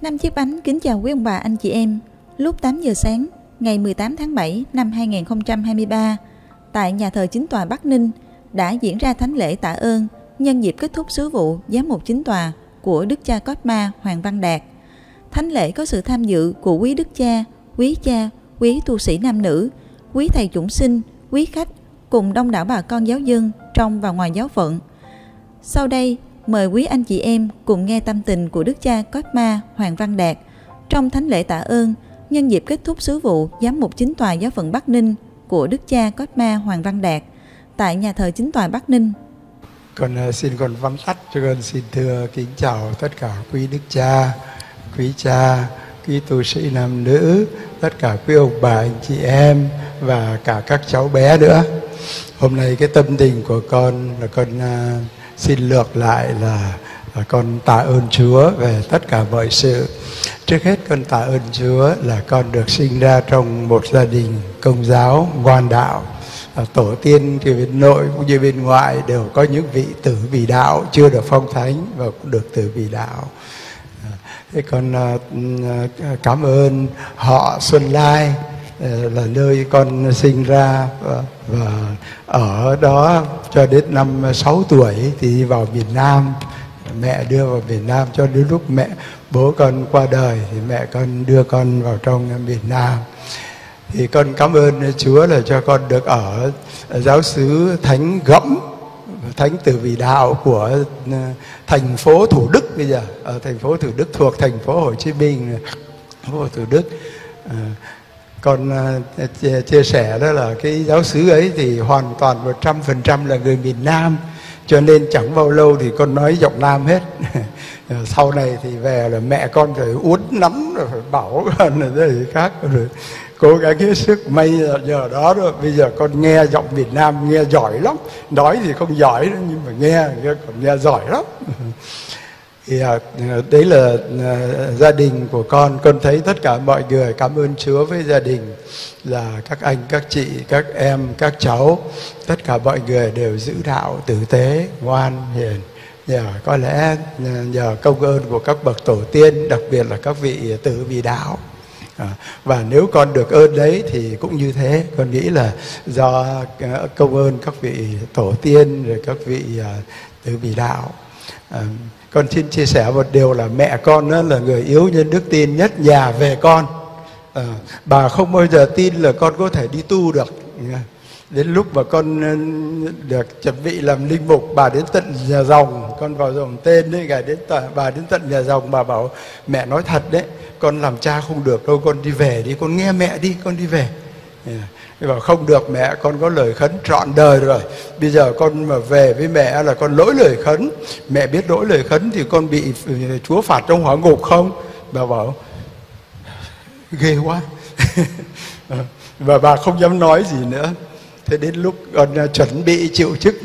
Năm Chiếc Bánh kính chào quý ông bà, anh chị em. Lúc 8 giờ sáng, ngày 18 tháng 7 năm 2023, tại nhà thờ Chính tòa Bắc Ninh đã diễn ra thánh lễ tạ ơn nhân dịp kết thúc sứ vụ giám mục chính tòa của Đức cha Cosma Hoàng Văn Đạt. Thánh lễ có sự tham dự của quý đức cha, quý tu sĩ nam nữ, quý thầy chủng sinh, quý khách cùng đông đảo bà con giáo dân trong và ngoài giáo phận. Sau đây, mời quý anh chị em cùng nghe tâm tình của Đức cha Cosma Hoàng Văn Đạt trong thánh lễ tạ ơn nhân dịp kết thúc sứ vụ giám mục chính tòa giáo phận Bắc Ninh của Đức cha Cosma Hoàng Văn Đạt tại nhà thờ Chính tòa Bắc Ninh. Con xin con vắn tắt cho con xin thưa kính chào tất cả quý đức cha, quý tu sĩ nam nữ, tất cả quý ông bà anh chị em và cả các cháu bé nữa. Hôm nay cái tâm tình của con là con xin lược lại là con tạ ơn Chúa về tất cả mọi sự. Trước hết con tạ ơn Chúa là con được sinh ra trong một gia đình Công giáo ngoan đạo. Tổ tiên thì bên nội cũng như bên ngoại đều có những vị tử vì đạo chưa được phong thánh và cũng được tử vì đạo. Thế con cảm ơn họ Xuân Lai là nơi con sinh ra, và ở đó cho đến năm 6 tuổi thì đi vào miền Nam. Mẹ đưa vào miền Nam cho đến lúc bố con qua đời thì mẹ con đưa con vào trong miền Nam. Thì con cảm ơn Chúa là cho con được ở giáo xứ Thánh Gẫm, Thánh Tử Vì Đạo của thành phố Thủ Đức bây giờ, ở thành phố Thủ Đức thuộc thành phố Hồ Chí Minh, thành phố Thủ Đức. Con chia sẻ đó là cái giáo xứ ấy thì hoàn toàn 100% là người miền Nam, cho nên chẳng bao lâu thì con nói giọng Nam hết. Sau này thì về là mẹ con phải uốn nắn rồi phải bảo con là gì khác, rồi cố gắng hết sức. May giờ đó rồi bây giờ con nghe giọng Việt Nam nghe giỏi lắm, nói thì không giỏi nữa, nhưng mà nghe còn nghe giỏi lắm. Thì đấy là gia đình của con thấy tất cả mọi người cảm ơn Chúa với gia đình là các anh, các chị, các em, các cháu, tất cả mọi người đều giữ đạo tử tế, ngoan, hiền. Có lẽ nhờ công ơn của các bậc tổ tiên, đặc biệt là các vị tử vì đạo. Và nếu con được ơn đấy thì cũng như thế. Con nghĩ là do công ơn các vị tổ tiên rồi các vị tử vì đạo. Con xin chia sẻ một điều là mẹ con đó là người yếu nhân đức tin nhất nhà về con. Bà không bao giờ tin là con có thể đi tu được. Đến lúc mà con được chuẩn bị làm linh mục, bà đến tận nhà Rồng, con vào dòng tên đấy, bà đến tận nhà Rồng, bà bảo mẹ nói thật đấy, con làm cha không được đâu, con đi về đi, con nghe mẹ đi, con đi về. Bảo không được mẹ, con có lời khấn trọn đời rồi, bây giờ con mà về với mẹ là con lỗi lời khấn. Mẹ biết lỗi lời khấn thì con bị Chúa phạt trong hỏa ngục không? Bà bảo ghê quá. Và bà không dám nói gì nữa. Thế đến lúc con chuẩn bị chịu chức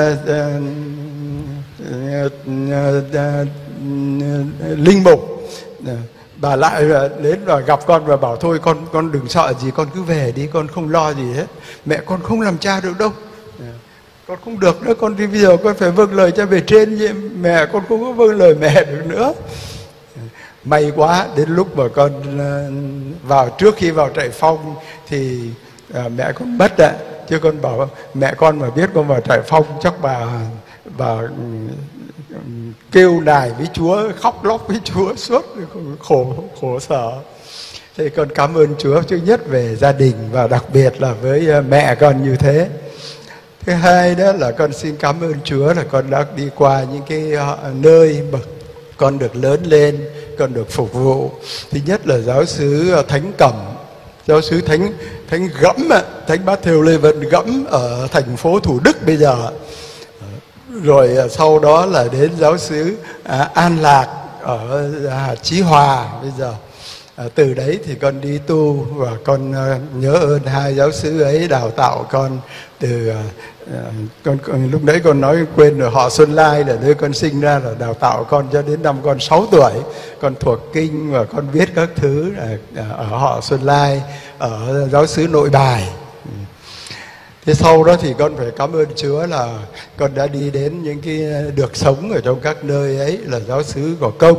linh mục, bà lại đến và gặp con và bảo thôi con đừng sợ gì, con cứ về đi, con không lo gì hết. Mẹ con không làm cha được đâu, con không được nữa, con thì bây giờ con phải vâng lời cha bề trên, mẹ con không có vâng lời mẹ được nữa. May quá, đến lúc mà con trước khi vào trại phong thì mẹ con mất ạ. Chứ con bảo mẹ con mà biết con vào trại phong chắc bà kêu nài với Chúa, khóc lóc với Chúa suốt, khổ sở. Thế con cảm ơn Chúa thứ nhất về gia đình và đặc biệt là với mẹ con như thế. Thứ hai đó là con xin cảm ơn Chúa là con đã đi qua những cái nơi mà con được lớn lên, con được phục vụ. Thứ nhất là giáo xứ Thánh Cẩm, giáo xứ Thánh Gẫm, Thánh Bá Thều Lê Vận Gẫm ở thành phố Thủ Đức bây giờ. Rồi sau đó là đến giáo xứ An Lạc ở Chí Hòa bây giờ. Từ đấy thì con đi tu và con nhớ ơn hai giáo xứ ấy đào tạo con từ lúc đấy con nói quên rồi, họ Xuân Lai là nơi con sinh ra, là đào tạo con cho đến năm con 6 tuổi. Con thuộc kinh và con biết các thứ ở họ Xuân Lai, ở giáo xứ Nội Bài. Thế sau đó thì con phải cảm ơn Chúa là con đã đi đến những cái được sống ở trong các nơi ấy, là giáo xứ Gò Công,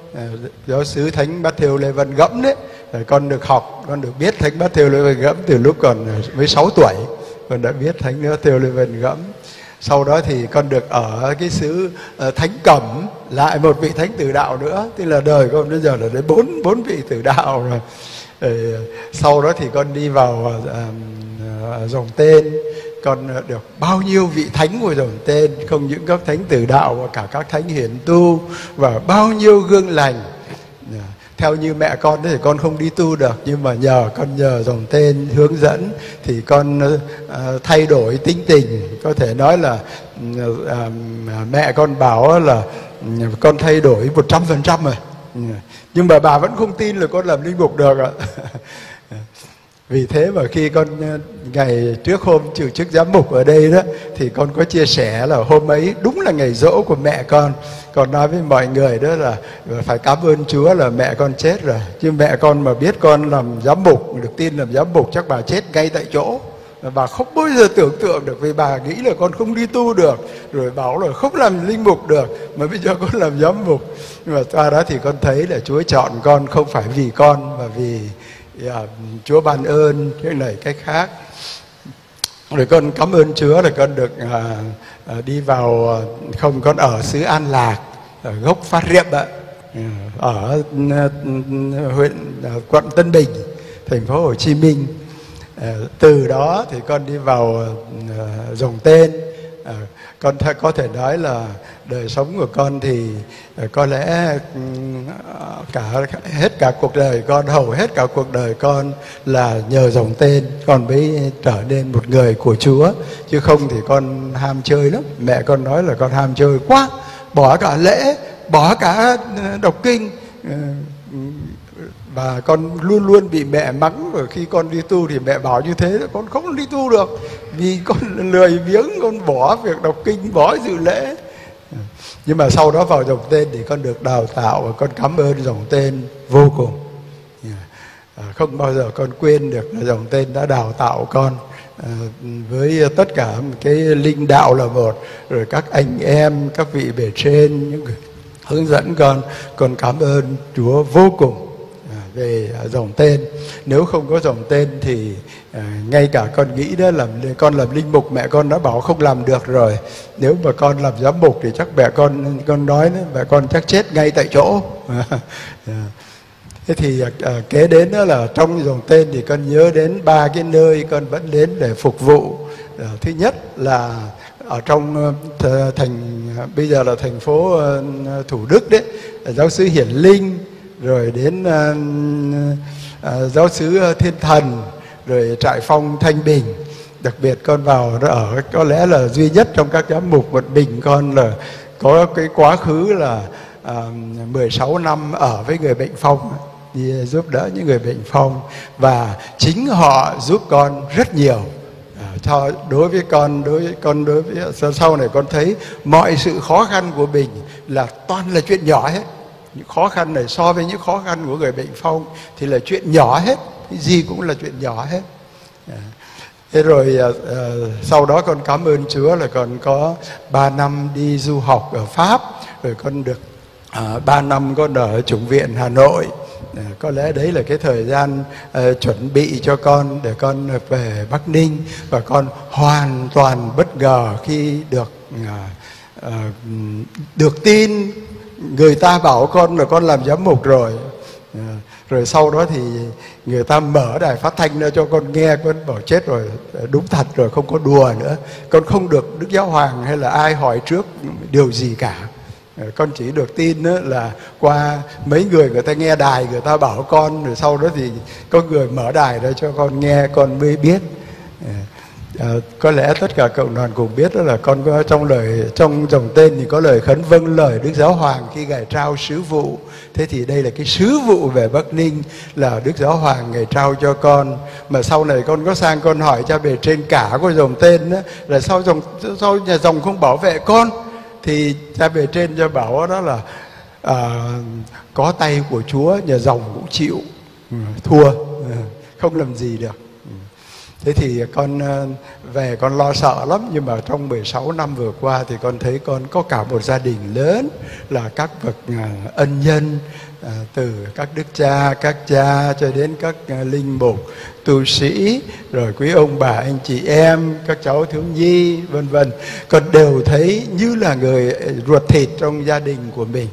giáo xứ Thánh Matthew Lê Văn Gẫm đấy. Con được học, con được biết Thánh Matthew Lê Văn Gẫm từ lúc còn mới 6 tuổi. Con đã biết Thánh Matthew Lê Văn Gẫm. Sau đó thì con được ở cái xứ Thánh Cẩm, lại một vị thánh tử đạo nữa. Tức là đời con bây giờ là đến bốn vị tử đạo rồi. Sau đó thì con đi vào Dòng Tên. Con được bao nhiêu vị thánh của Dòng Tên, không những các thánh tử đạo mà cả các thánh hiển tu, và bao nhiêu gương lành. Theo như mẹ con thì con không đi tu được, nhưng mà nhờ Dòng Tên hướng dẫn thì con thay đổi tính tình. Có thể nói là mẹ con bảo là con thay đổi 100% rồi, nhưng mà bà vẫn không tin là con làm linh mục được ạ. Vì thế mà khi con ngày trước hôm trừ chức giám mục ở đây đó, thì con có chia sẻ là hôm ấy đúng là ngày giỗ của mẹ con. Con nói với mọi người đó là phải cảm ơn Chúa là mẹ con chết rồi. Chứ mẹ con mà biết con làm giám mục, được tin làm giám mục, chắc bà chết ngay tại chỗ. Bà không bao giờ tưởng tượng được, vì bà nghĩ là con không đi tu được, rồi bảo là không làm linh mục được, mà bây giờ con làm giám mục. Nhưng mà qua đó thì con thấy là Chúa chọn con không phải vì con, mà vì Chúa ban ơn cái này cái khác. Rồi con cảm ơn Chúa là con được đi vào, không, con ở xứ An Lạc, ở gốc Phát Riệm ạ, ở huyện quận Tân Bình, thành phố Hồ Chí Minh. Từ đó thì con đi vào Dòng Tên. Con có thể nói là đời sống của con thì có lẽ hết cả cuộc đời con, hầu hết cả cuộc đời con là nhờ Dòng Tên con mới trở nên một người của Chúa. Chứ không thì con ham chơi lắm. Mẹ con nói là con ham chơi quá, bỏ cả lễ, bỏ cả đọc kinh. Và con luôn luôn bị mẹ mắng, và khi con đi tu thì mẹ bảo như thế, con không đi tu được vì con lười biếng, con bỏ việc đọc kinh, bỏ dự lễ. Nhưng mà sau đó vào Dòng Tên thì con được đào tạo, và con cảm ơn Dòng Tên vô cùng. Không bao giờ con quên được là Dòng Tên đã đào tạo con với tất cả cái linh đạo là một, rồi các anh em, các vị bề trên, những người hướng dẫn con cảm ơn Chúa vô cùng về Dòng Tên. Nếu không có Dòng Tên thì ngay cả con nghĩ đó là con làm linh mục, mẹ con đã bảo không làm được rồi. Nếu mà con làm giám mục thì chắc mẹ con nói đó, mẹ con chắc chết ngay tại chỗ. Thế thì kế đến đó là trong Dòng Tên thì con nhớ đến 3 cái nơi con vẫn đến để phục vụ. Thứ nhất là ở trong bây giờ là thành phố Thủ Đức đấy, giáo xứ Hiển Linh, rồi đến giáo xứ Thiên Thần, rồi trại phong Thanh Bình. Đặc biệt con vào đó ở, có lẽ là duy nhất trong các giám mục một mình con là có cái quá khứ là 16 năm ở với người bệnh phong, đi giúp đỡ những người bệnh phong, và chính họ giúp con rất nhiều. Đối với sau này con thấy mọi sự khó khăn của mình là toàn là chuyện nhỏ hết. Những khó khăn này so với những khó khăn của người bệnh phong thì là chuyện nhỏ hết, cái gì cũng là chuyện nhỏ hết. Thế rồi sau đó con cảm ơn Chúa là con có 3 năm đi du học ở Pháp, rồi con được 3 năm con ở Chủng viện Hà Nội. Có lẽ đấy là cái thời gian chuẩn bị cho con để con về Bắc Ninh, và con hoàn toàn bất ngờ khi được tin người ta bảo con là con làm giám mục rồi. Rồi sau đó thì người ta mở đài phát thanh ra cho con nghe, con bảo chết rồi, đúng thật rồi, không có đùa nữa. Con không được Đức Giáo Hoàng hay là ai hỏi trước điều gì cả. Con chỉ được tin là qua mấy người ta nghe đài, người ta bảo con, rồi sau đó thì có người mở đài ra cho con nghe, con mới biết. Có lẽ tất cả cộng đoàn cùng biết đó là con có trong Dòng Tên thì có lời khấn vâng lời Đức Giáo Hoàng khi Ngài trao sứ vụ. Thế thì đây là cái sứ vụ về Bắc Ninh là Đức Giáo Hoàng Ngài trao cho con. Mà sau này con có sang con hỏi cha bề trên cả của Dòng Tên đó, là sao nhà dòng không bảo vệ con, thì cha bề trên cho bảo đó là có tay của Chúa, nhà dòng cũng chịu thua, không làm gì được. Thế thì con về con lo sợ lắm, nhưng mà trong 16 năm vừa qua thì con thấy con có cả một gia đình lớn là các bậc ân nhân, từ các đức cha, các cha cho đến các linh mục, tu sĩ, rồi quý ông bà anh chị em, các cháu thiếu nhi vân vân. Con đều thấy như là người ruột thịt trong gia đình của mình.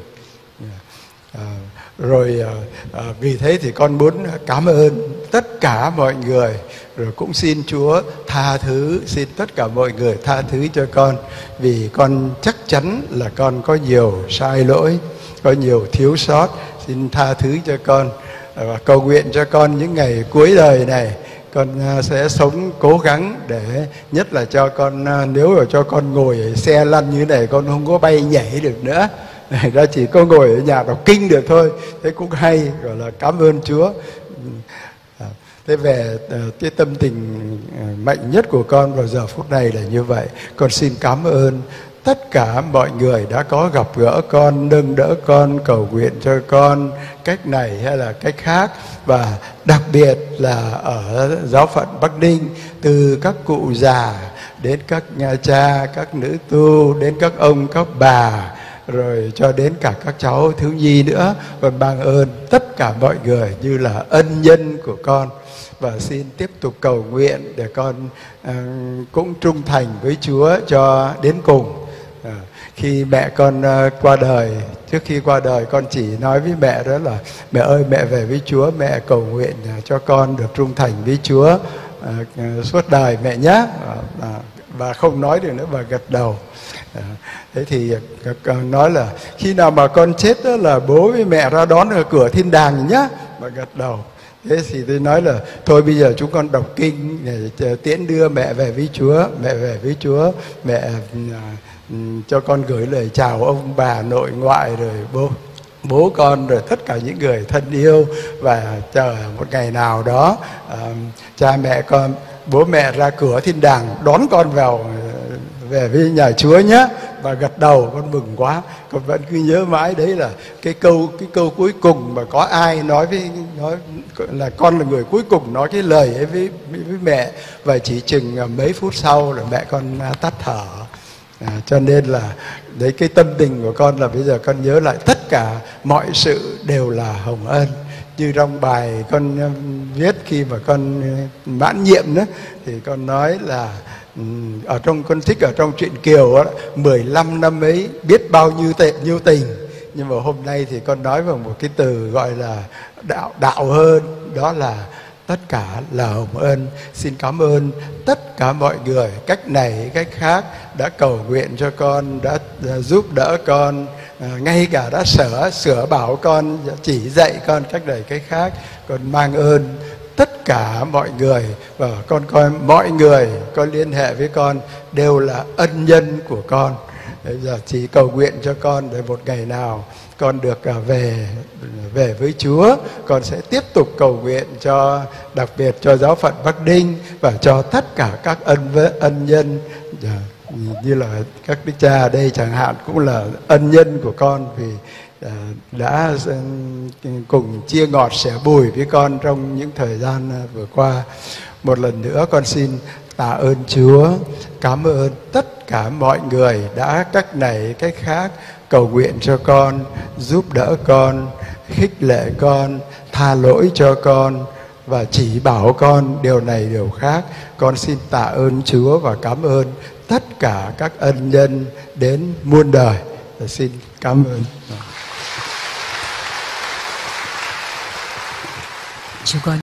Vì thế thì con muốn cảm ơn tất cả mọi người, rồi cũng xin Chúa tha thứ, xin tất cả mọi người tha thứ cho con, vì con chắc chắn là con có nhiều sai lỗi, có nhiều thiếu sót. Xin tha thứ cho con, và cầu nguyện cho con những ngày cuối đời này con sẽ sống cố gắng, để nhất là cho con, nếu mà cho con ngồi ở xe lăn như thế này con không có bay nhảy được nữa, ra chỉ có ngồi ở nhà đọc kinh được thôi. Thế cũng hay, gọi là cảm ơn Chúa. Thế về cái tâm tình mạnh nhất của con vào giờ phút này là như vậy. Con xin cảm ơn tất cả mọi người đã có gặp gỡ con, nâng đỡ con, cầu nguyện cho con cách này hay là cách khác. Và đặc biệt là ở giáo phận Bắc Ninh, từ các cụ già đến các nhà cha, các nữ tu, đến các ông, các bà, rồi cho đến cả các cháu thiếu nhi nữa. Con mang ơn tất cả mọi người như là ân nhân của con. Và xin tiếp tục cầu nguyện để con cũng trung thành với Chúa cho đến cùng. Khi mẹ con qua đời, trước khi qua đời con chỉ nói với mẹ đó là: mẹ ơi, mẹ về với Chúa, mẹ cầu nguyện cho con được trung thành với Chúa suốt đời mẹ nhé. Và không nói được nữa, và gật đầu. Thế thì con nói là khi nào mà con chết đó là bố với mẹ ra đón ở cửa thiên đàng nhé, và gật đầu. Thế thì tôi nói là thôi bây giờ chúng con đọc kinh để tiễn đưa mẹ về với Chúa. Mẹ về với Chúa, mẹ cho con gửi lời chào ông bà nội ngoại, rồi bố con, rồi tất cả những người thân yêu. Và chờ một ngày nào đó cha mẹ con, bố mẹ ra cửa thiên đàng đón con vào về với nhà Chúa nhé. Và gật đầu, con mừng quá. Con vẫn cứ nhớ mãi đấy là cái câu cuối cùng mà có ai nói là con là người cuối cùng nói cái lời ấy với mẹ. Và chỉ chừng mấy phút sau là mẹ con tắt thở. Cho nên là đấy, cái tâm tình của con là bây giờ con nhớ lại tất cả mọi sự đều là hồng ân. Như trong bài con viết khi mà con mãn nhiệm đó, thì con nói là con thích ở trong truyện Kiều đó, 15 năm ấy biết bao nhiêu tình. Nhưng mà hôm nay thì con nói bằng một cái từ gọi là đạo hơn, đó là tất cả là hồng ân. Xin cảm ơn tất cả mọi người, cách này cách khác, đã cầu nguyện cho con, đã giúp đỡ con, ngay cả đã sửa bảo con, chỉ dạy con cách này cách khác. Con mang ơn tất cả mọi người, và con coi mọi người có liên hệ với con đều là ân nhân của con. Bây giờ chỉ cầu nguyện cho con để một ngày nào con được về với Chúa. Con sẽ tiếp tục cầu nguyện cho, đặc biệt cho giáo phận Bắc Ninh và cho tất cả các ân nhân, như là các đức cha ở đây chẳng hạn cũng là ân nhân của con, vì đã cùng chia ngọt sẻ bùi với con trong những thời gian vừa qua. Một lần nữa con xin tạ ơn Chúa, cảm ơn tất cả mọi người đã cách này cách khác cầu nguyện cho con, giúp đỡ con, khích lệ con, tha lỗi cho con và chỉ bảo con điều này điều khác. Con xin tạ ơn Chúa và cảm ơn tất cả các ân nhân đến muôn đời. Xin cảm ơn. Chú con